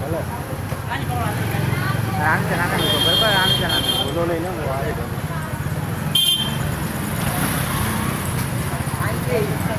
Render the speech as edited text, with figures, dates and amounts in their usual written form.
रान चलाना है तो बराबर रान चलाना वो नहीं ना वो आएगा